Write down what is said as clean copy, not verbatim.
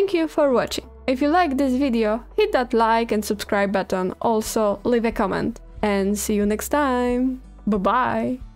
Thank you for watching. If you liked this video, hit that like and subscribe button, also leave a comment. And see you next time. Bye bye!